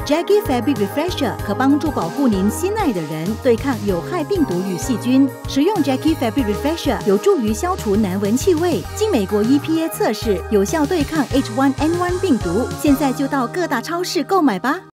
Jackie Fabric Refresher 可帮助保护您心爱的人对抗有害病毒与细菌。使用 Jackie Fabric Refresher 有助于消除难闻气味，经美国 EPA 测试，有效对抗 H1N1 病毒。现在就到各大超市购买吧。